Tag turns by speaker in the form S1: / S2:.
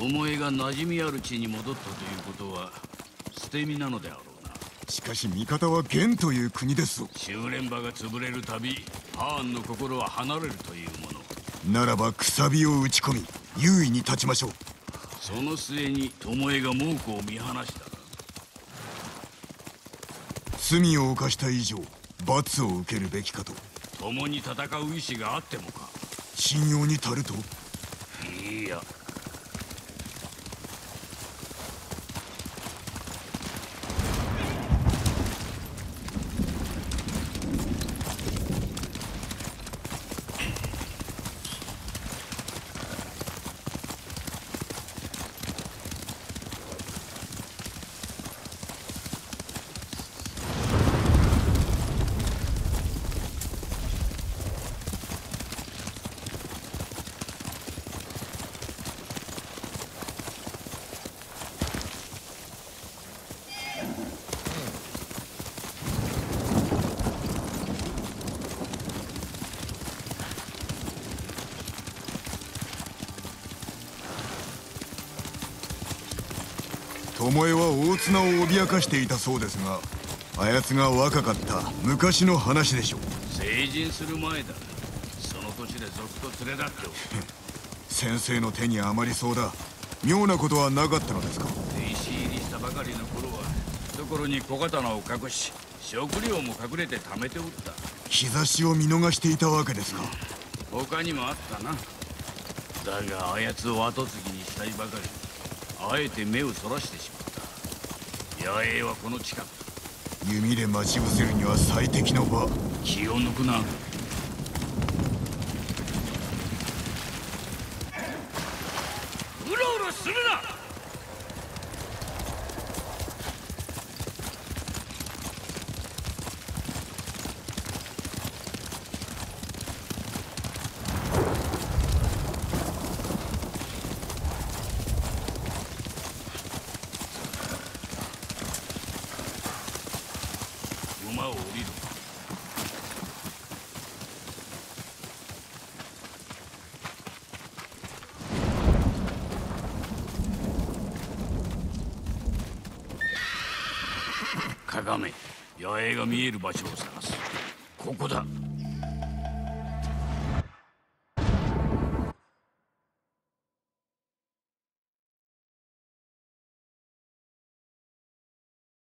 S1: 巴が馴染みある地に戻ったということは捨て身なのであろうな。
S2: しかし味方は元という国ですぞ。
S1: 修練場が潰れるたびハーンの心は離れるというもの。
S2: ならばくさびを打ち込み優位に立ちましょう。
S1: その末に巴が猛虎を見放した。
S2: 罪を犯した以上罰を受けるべきかと。
S1: 共に戦う意志があってもか。
S2: 信用に足ると。
S1: いや、
S2: 巴は大綱を脅かしていたそうですが、あやつが若かった昔の話でしょう。
S1: 成人する前だ。その年で賊と連れ立っておる。
S2: 先生の手に余りそうだ。妙なことはなかったのですか。
S1: 弟子入りしたばかりの頃は懐に小刀を隠し食料も隠れて貯めておった。
S2: 兆しを見逃していたわけですか。
S1: 他にもあったな。だがあやつを後継ぎにしたいばかり、あえて目をそらしてしまった。野営はこの近く。
S2: 弓で待ち伏せるには最適の場。
S1: 気を抜くな。うろうろするな。馬を降りる。かがめ、野営が見える場所を探す。ここだ。